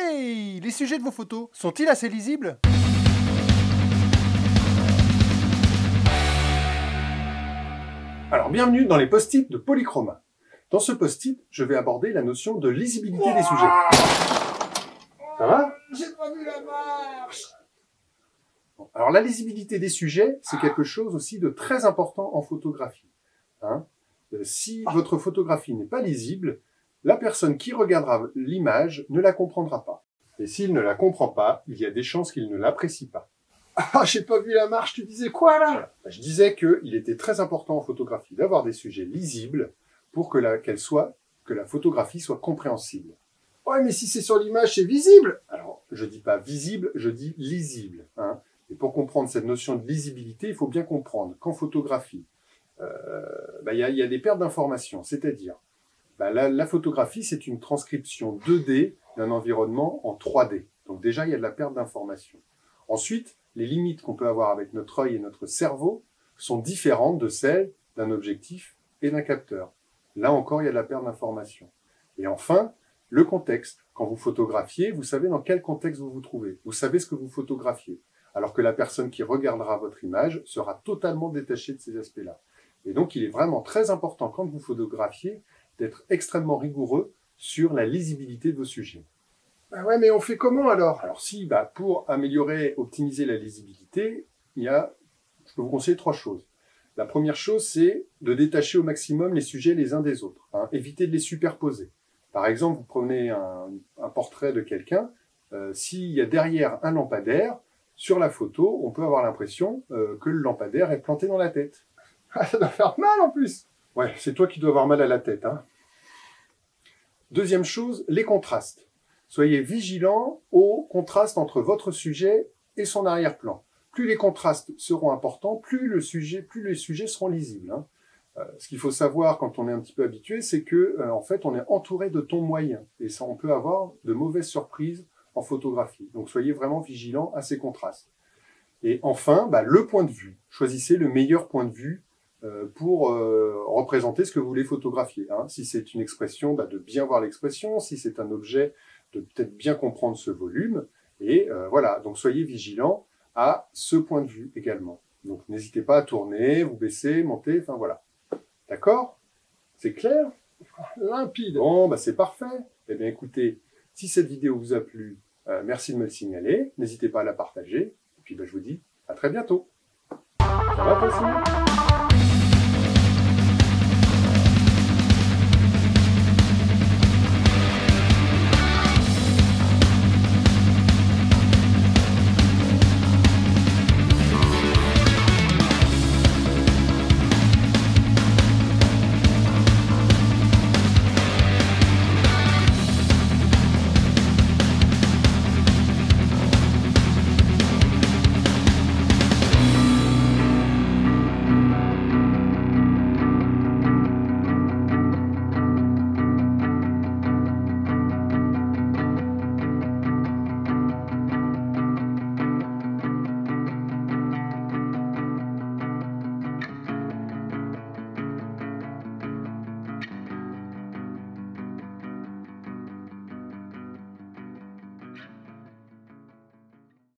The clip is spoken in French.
Hey! Les sujets de vos photos sont-ils assez lisibles? Alors, bienvenue dans les post-it de Polychroma. Dans ce post-it, je vais aborder la notion de lisibilité des sujets. Ça va? J'ai pas vu la marche. Bon, alors, la lisibilité des sujets, c'est quelque chose aussi de très important en photographie. Si votre photographie n'est pas lisible, la personne qui regardera l'image ne la comprendra pas. Et s'il ne la comprend pas, il y a des chances qu'il ne l'apprécie pas. Ah, j'ai pas vu la marche, tu disais quoi là? Voilà. Je disais qu'il était très important en photographie d'avoir des sujets lisibles pour que la photographie soit compréhensible. Ouais, mais si c'est sur l'image, c'est visible. Alors, je dis pas visible, je dis lisible. Et pour comprendre cette notion de lisibilité, il faut bien comprendre qu'en photographie, il y a des pertes d'informations. C'est-à-dire, la photographie, c'est une transcription 2D d'un environnement en 3D. Donc déjà, il y a de la perte d'informations. Ensuite, les limites qu'on peut avoir avec notre œil et notre cerveau sont différentes de celles d'un objectif et d'un capteur. Là encore, il y a de la perte d'informations. Et enfin, le contexte. Quand vous photographiez, vous savez dans quel contexte vous vous trouvez. Vous savez ce que vous photographiez. Alors que la personne qui regardera votre image sera totalement détachée de ces aspects-là. Et donc, il est vraiment très important, quand vous photographiez, d'être extrêmement rigoureux sur la lisibilité de vos sujets. Bah ouais, mais on fait comment alors? Alors pour améliorer, optimiser la lisibilité, je peux vous conseiller 3 choses. La première chose, c'est de détacher au maximum les sujets les uns des autres. Éviter de les superposer. Par exemple, vous prenez un portrait de quelqu'un, s'il y a derrière un lampadaire, sur la photo, on peut avoir l'impression que le lampadaire est planté dans la tête. Ah, ça doit faire mal en plus. Ouais, c'est toi qui dois avoir mal à la tête. Deuxième chose, les contrastes. Soyez vigilant au contraste entre votre sujet et son arrière-plan. Plus les contrastes seront importants, plus les sujets seront lisibles. Ce qu'il faut savoir quand on est un petit peu habitué, c'est que en fait, on est entouré de tons moyens. Et ça, on peut avoir de mauvaises surprises en photographie. Donc, soyez vraiment vigilant à ces contrastes. Et enfin, le point de vue. Choisissez le meilleur point de vue pour représenter ce que vous voulez photographier. Si c'est une expression, de bien voir l'expression. Si c'est un objet, de peut-être bien comprendre ce volume. Et voilà, donc soyez vigilants à ce point de vue également. Donc n'hésitez pas à tourner, vous baisser, monter, enfin voilà. D'accord? C'est clair? Limpide. Bon, c'est parfait. Eh bien écoutez, si cette vidéo vous a plu, merci de me le signaler. N'hésitez pas à la partager. Et puis je vous dis à très bientôt. Ça va, Francine?